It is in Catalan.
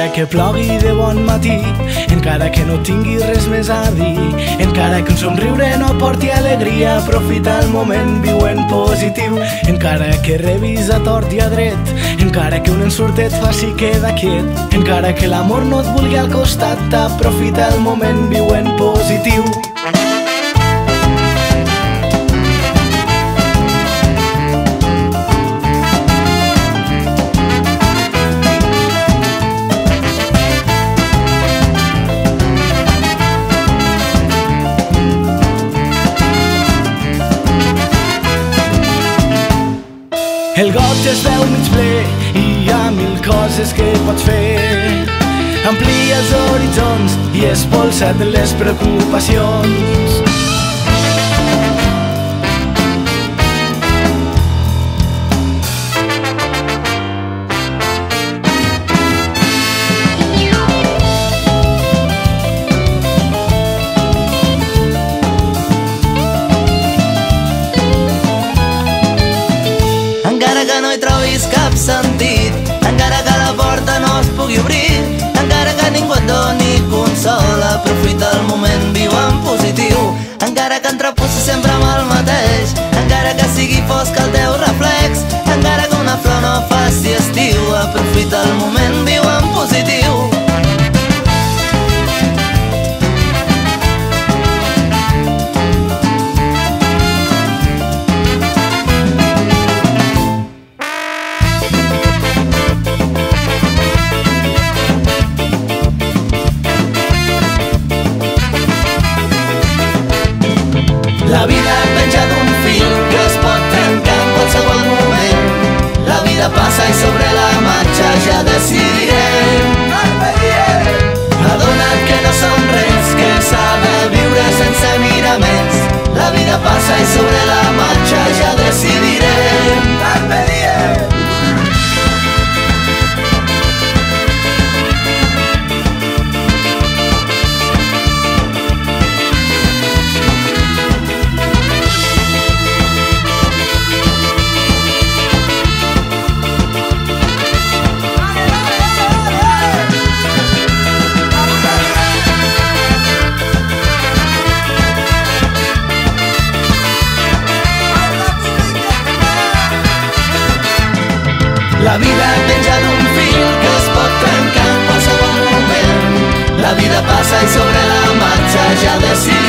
encara que plogui de bon matí, encara que no tingui res més a dir, encara que un somriure no porti alegria, aprofita el moment, viu en positiu. Encara que rebis a tort i a dret, encara que un ensurt et faci quedar quiet, encara que l'amor no et vulgui al costat, aprofita el moment, viu en positiu. El got es veu mig ple i hi ha mil coses que pots fer. Amplia els horitzons i expulsa't les preocupacions. Encara que no hi trobis cap sentit, encara que la porta no es pugui obrir, encara que ningú et doni consol, aprofita el moment, viu en positiu. Encara que entrepussis sempre amb el mateix, encara que sigui fosc el teu reflex, encara que una flor no faci estiu, aprofita el moment, viu en positiu. La vida penja d'un fil que es pot trencar en qualsevol moment. La vida passa i sobre la marxa ja decidirem. Adona't que no som res, que s'ha de viure sense mirar més. La vida passa i sobre la marxa ja decidirem. Carpe diem. La vida penja d'un fil que es pot trencar en qualsevol moment. La vida passa i sobre la marxa ja decidirem.